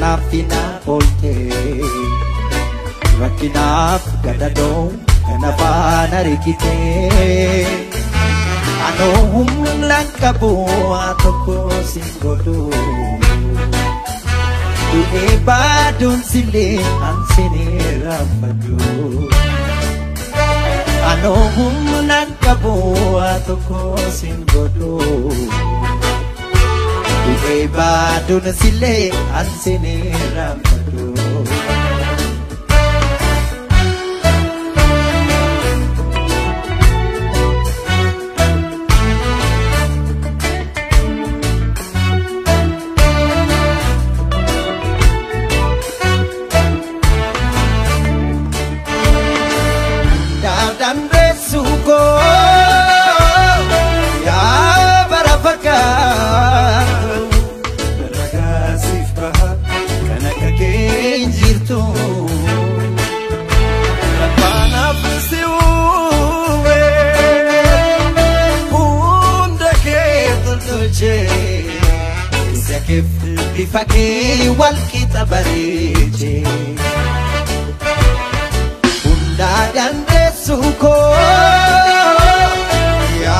kanafina olte rakkinaf gadadong kanafana rikite ano humlang kabuat ko singgodo tu ibadun sile ang sinirapado ano humlang kabuat ko singgodo tu ibadun sile ang sinirapado Fakir wal kita barije undagan resuko ya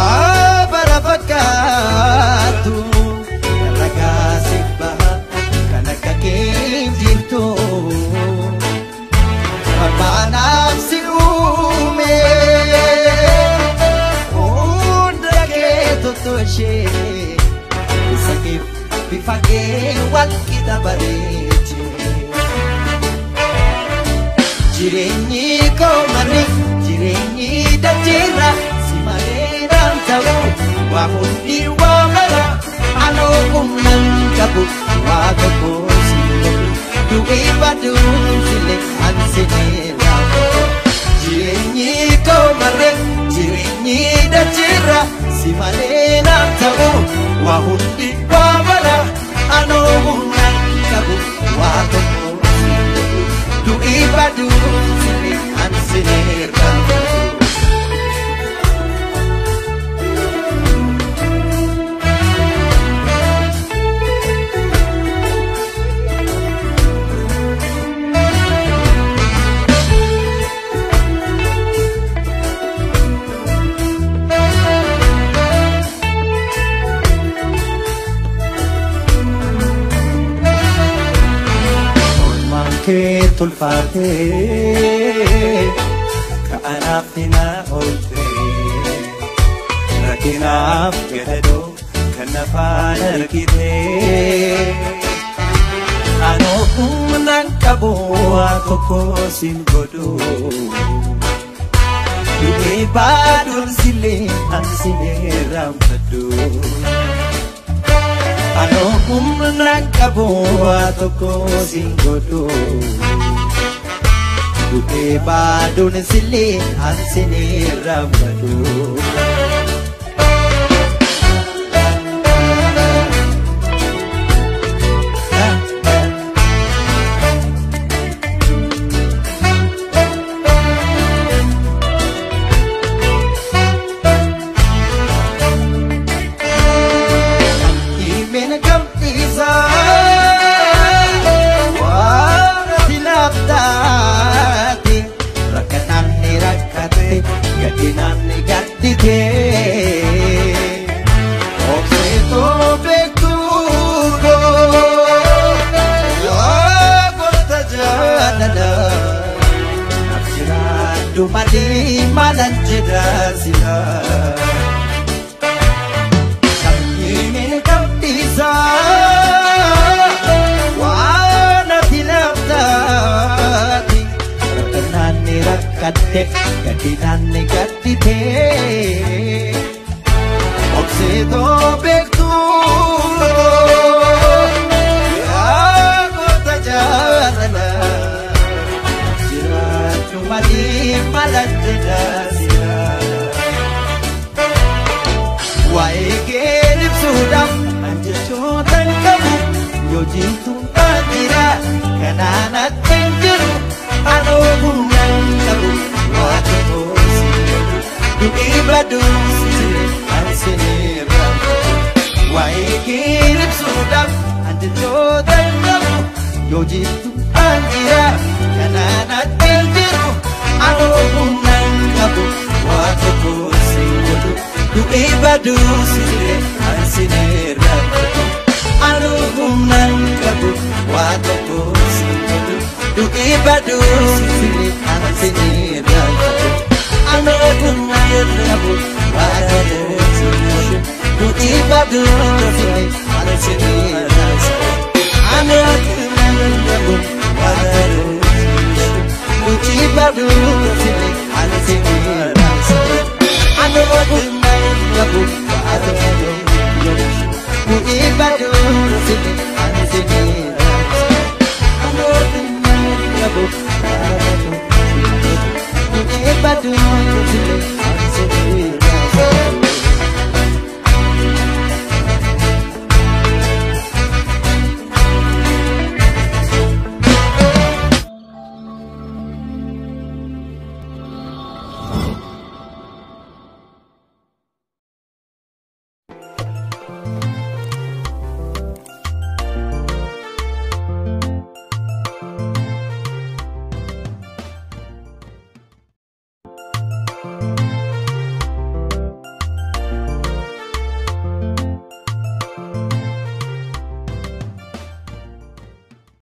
barabakatu nalagasik bahat kanagaking dito mapanap si ume undage tutoshe sakit bifake wal kita barije jireenyi ko mani jireenyi dachira simaleen ta'u wa hundi wa mala ano kumnan kabu wa kabu sile du ibadu sile ansinela jireenyi ko mani jireenyi dachira simaleen ta'u wa hundi wa mala ano kumnan kabu wa kabu tu ibadu sini ansinera tulfate kaanafina olte rakinaf gedado kanafana rikite ano kumnan kabo akoko singodo ibadun sile ansine rampado ano kumnan kabo akoko singodo Duke badun sile ansine ramadu Dumadi malan jedasila Kami kaptisa Wana tinaptati Rakanani rakate Gadinani gatite Obsedo bektulo Ya kota jarana Dumadi malan jedasila Wae sudam anjechotan kamu Yo jintung patira kananat penjeru Ano bungang kamu Watu bosi Duki badu sile ansinira Wae sudam anjechotan kamu Yo yojitu anjira kanana tenjiru anu bunan kabu watu kusingudu du ibadu sire ansinir rabu anu bunan kabu watu kusingudu du ibadu sire ansinir rabu anu bunan kabu watu kusingudu du ibadu sire ansinir rabu anu Ibadu sini ada sini ada waktu main lagu ada Ibadu